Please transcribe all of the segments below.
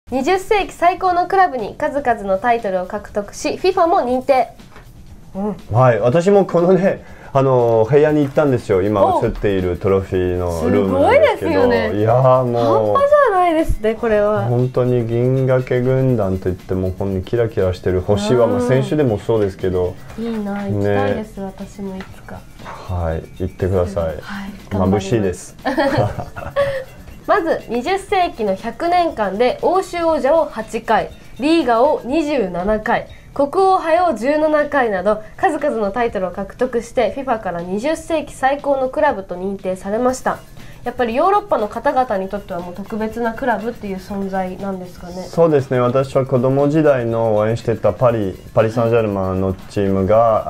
20世紀最高のクラブに数々のタイトルを獲得し FIFA も認定。 はい、私もこのね部屋に行ったんですよ。今映っているトロフィーのルームなんですけど、 すごいですよね。 いやーもう半端じゃないですねこれは。 本当に銀河系軍団といってもこんなキラキラしてる星は、まあ選手でもそうですけど、 いいな、行きたいです、私もいつか。 はい、行ってください。眩しいです。 まず20世紀の100年間で欧州王者を8回、リーガを27回、国王杯を17回など数々のタイトルを獲得して FIFA から20世紀最高のクラブと認定されました。やっぱりヨーロッパの方々にとってはもう特別なクラブっていう存在なんですかね。 そうですね、私は子供時代の応援してたパリ・サンジェルマンのチームが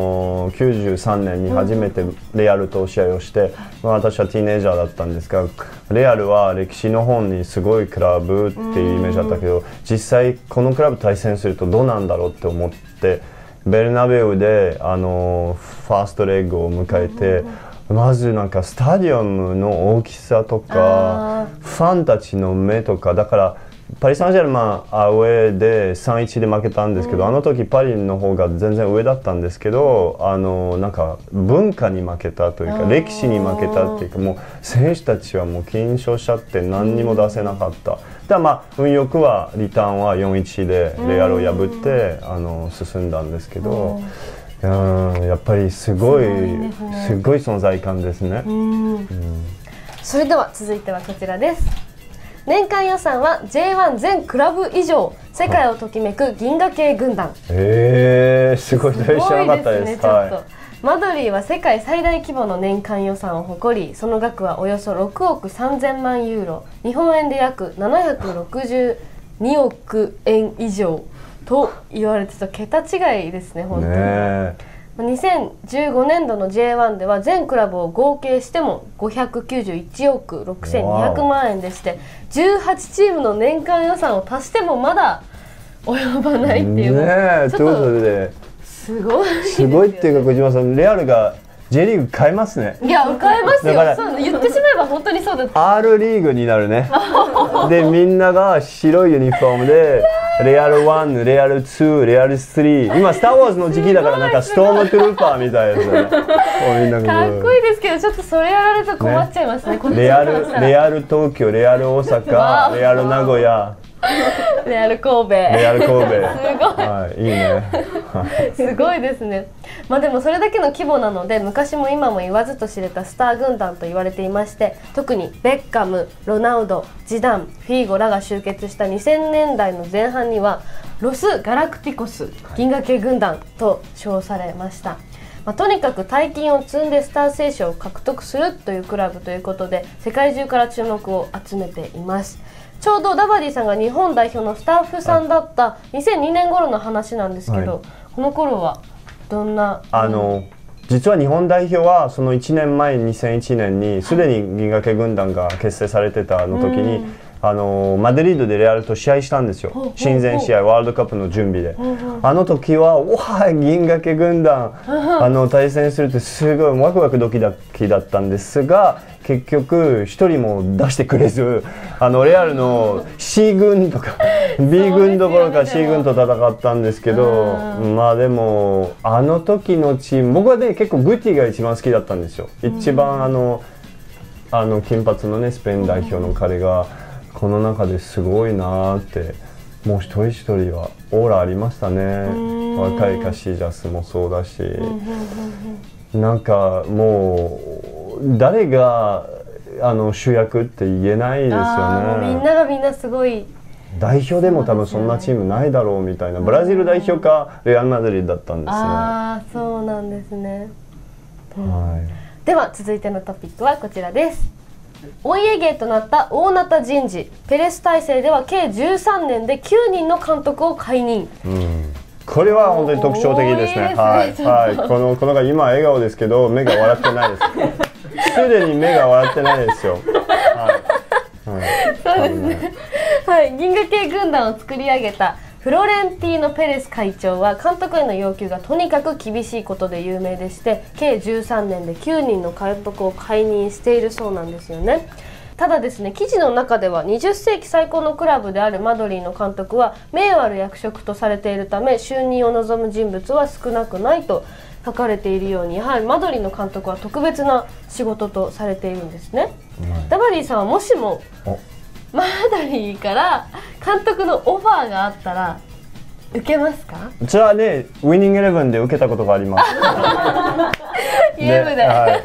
93年に初めてレアルと試合をして、私はティーネイジャーだったんですが、レアルは歴史の本にすごいクラブっていうイメージだったけど、実際このクラブ対戦するとどうなんだろうって思って、ベルナベウでファーストレッグを迎えて、まずなんかスタジアムの大きさとかファンたちの目とか、だからパリ・サンジェルマンアウェーで 3-1 で負けたんですけど、あの時パリの方が全然上だったんですけど、なんか文化に負けたというか歴史に負けたっていうか、もう選手たちはもう緊張しちゃって何にも出せなかった。ただまあ運よくはリターンは 4-1 でレアルを破って進んだんですけど。やっぱりすごい存在感ですね。 それでは続いてはこちらです。年間予算は J1 全クラブ以上、世界をときめく銀河系軍団。 すごい、知らなかったです。 マドリーは世界最大規模の年間予算を誇り、その額はおよそ6億3000万ユーロ、日本円で約762億円以上と言われてた。桁違いですね本当に。2015年度の J1 では全クラブを合計しても591億6200万円でして、18チームの年間予算を足してもまだ及ばないっていう。 ということですごいっていうか、小島さん、レアルが J リーグ変えますね。 いや、変えますよ。そう言ってしまえば本当にそうだった。 R リーグになるね。でみんなが白いユニフォームでレアル1、レアル2、レアル3、今スター・ウォーズの時期だからなんかストームトゥルーパーみたいですね。 かっこいいですけど、ちょっとそれやられると困っちゃいますね。 レアル東京、レアル大阪、レアル名古屋、 レアル神戸、 レアル神戸、 すごい、 いいね。 すごいですね。まあでもそれだけの規模なので、昔も今も言わずと知れたスター軍団と言われていまして、特にベッカム、ロナウド、ジダン、フィーゴらが集結した2000年代の前半にはロス・ガラクティコス銀河系軍団と称されました。とにかく大金を積んでスター選手を獲得するというクラブということで、世界中から注目を集めています。ちょうどダバディさんが日本代表のスタッフさんだった2002年頃の話なんですけど、この頃はどんな。 実は日本代表はその1年前2001年にすでに銀河系軍団が結成されてたの時に、マドリードでレアルと試合したんですよ。親善試合、ワールドカップの準備で。あの時は銀河系軍団対戦するってすごいワクワクドキドキだったんですが、結局一人も出してくれず、レアルの C 軍とか B 軍どころか C 軍と戦ったんですけど、まあでもあの時のチーム、僕はね結構グティが一番好きだったんですよ。一番金髪のねスペイン代表の彼がこの中ですごいなーって、もう一人一人はオーラありましたね。若いカシージャスもそうだし、なんかもう誰が主役って言えないですよね。 みんながみんなすごい。 代表でも多分そんなチームないだろうみたいな。ブラジル代表かレアル・マドリードだったんですね。 そうなんですね。では続いてのトピックはこちらです。お家芸となった大ナタ人事。ペレス体制では計13年で9人の監督を解任。 これは本当に特徴的ですね。この子が今笑顔ですけど目が笑ってないです。すでに目が笑ってないですよ。 そうですね。銀河系軍団を作り上げたフロレンティーノ・ペレス会長は監督への要求がとにかく厳しいことで有名でして、計13年で9人の監督を解任しているそうなんですよね。 ただですね、記事の中では20世紀最高のクラブであるマドリーの監督は名誉ある役職とされているため就任を望む人物は少なくないと書かれているように、やはりマドリーの監督は特別な仕事とされているんですね。ダバリーさんはもしもマドリーから監督のオファーがあったら受けますか？ じゃあね、ウィニングイレブンで受けたことがあります。 ゲームで、 はい、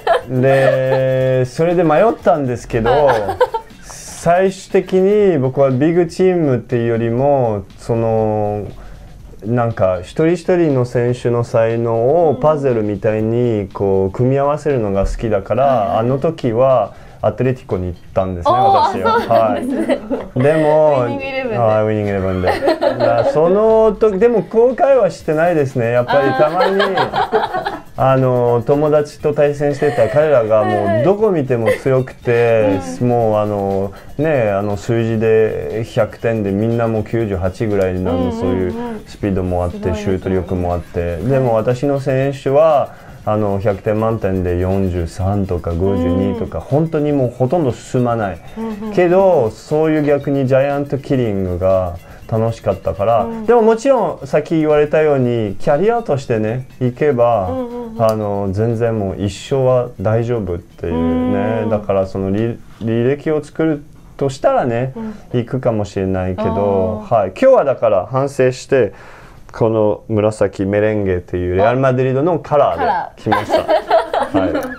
でそれで迷ったんですけど、最終的に僕はビッグチームっていうよりもそのなんか一人一人の選手の才能をパズルみたいにこう組み合わせるのが好きだから、あの時はアトレティコに行ったんですね、私は。はい。でも、 ウィニングイレブンで。 ウィニングイレブンで。だからその時でも後悔はしてないですね。やっぱりたまに友達と対戦してた彼らがもうどこ見ても強くて、もうね数字で100点でみんなもう98ぐらいのそういうスピードもあってシュート力もあって、でも私の選手は100点満点で43とか52とか、本当にもうほとんど進まない、けどそういう逆にジャイアントキリングが楽しかったから、でももちろんさっき言われたようにキャリアとしてね行けば、全然もう一生は大丈夫っていうね、だからその履歴を作るとしたらね、行くかもしれないけど、はい、今日はだから反省してこの紫メレンゲというレアル・マドリードのカラーで来ました。はい、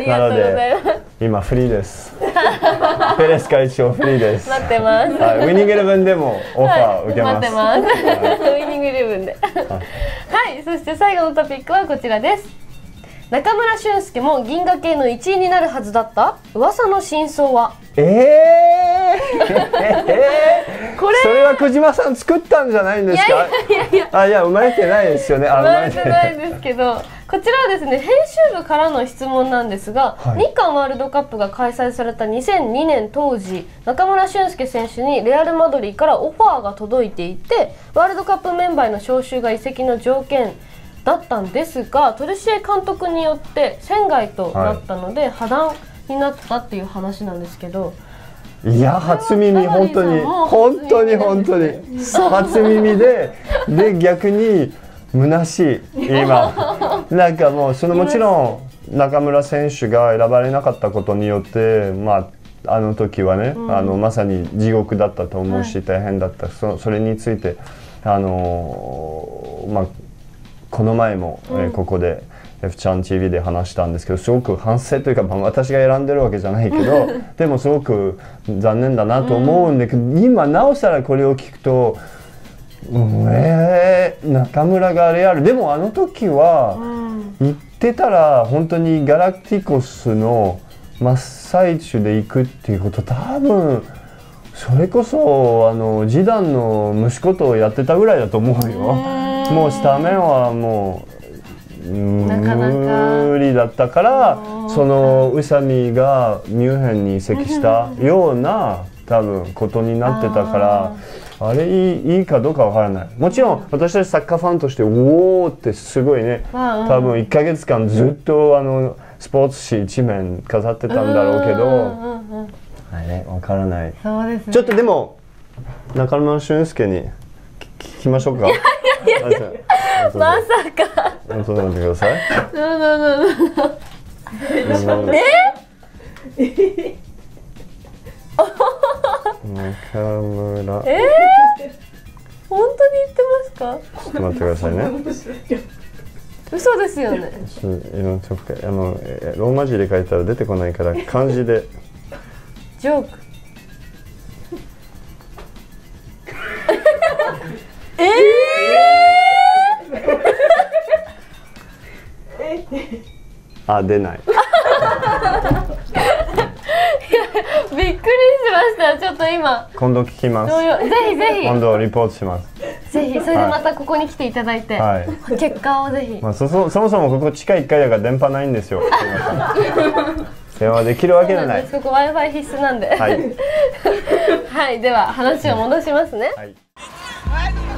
なので今フリーです。ペレス会長フリーです。 待ってます。 はい、ウィニングイレブンでもオファー受けます。 待ってます。ウィニングイレブンで。はい、そして最後のトピックはこちらです。中村俊輔も銀河系の1位になるはずだった噂の真相は？ これそれは小島さん作ったんじゃないんですか？いや生まれてないですよね。 生まれてないんですけど、こちらはですね、編集部からの質問なんですが、日韓ワールドカップが開催された2002年当時、中村俊輔選手にレアル・マドリーからオファーが届いていて、ワールドカップメンバーへの招集が移籍の条件だったんですが、トルシエ監督によって船外となったので、破談になったっていう話なんですけど、 いや初耳、本当に初耳で逆に虚しい今。なんかもうもちろん中村選手が選ばれなかったことによって、あの時はね、まさに地獄だったと思うし、大変だった。それについてこの前も、ここで F ちゃん TV で話したんですけど、すごく反省というか、私が選んでるわけじゃないけどでもすごく残念だなと思うんだけど、今なおさらこれを聞くと、中村がレアルでもあの時は言ってたら本当にガラクティコスの真っ最中で行くっていうこと、多分それこそジダンの息子とやってたぐらいだと思うよ。もうスタメンはもう無理だったから、その宇佐美がミュンヘンに移籍したような多分ことになってたから、あれいいかどうかわからない。もちろん私たちサッカーファンとしておおってすごいね、多分1ヶ月間ずっとスポーツ紙一面飾ってたんだろうけど、あれわからない。 そうですね、 ちょっとでも中村俊輔に聞きましょうか。 まさか。 ちょっと待ってください。中村。 本当に言ってますか？ ちょっと待ってくださいね。 嘘ですよね。 ローマ字で書いたら出てこないから漢字で。 ジョーク。 出ない。 びっくりしました。ちょっと今。 今度聞きます。 ぜひ。 今度リポートします。 ぜひ、それでまたここに来ていただいて、結果をぜひ。 そもそもここ地下1階だから電波ないんですよ。電話できるわけがない。 そこ Wi-Fi 必須なんで。はい、では話を戻しますね。